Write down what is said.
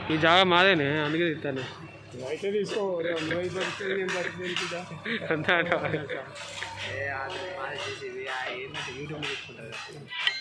ఈ జాగా మాదేనే అందుకే ఇస్తాను అయితే తీసుకో అంతా యూట్యూబ్ తీసుకుంటారు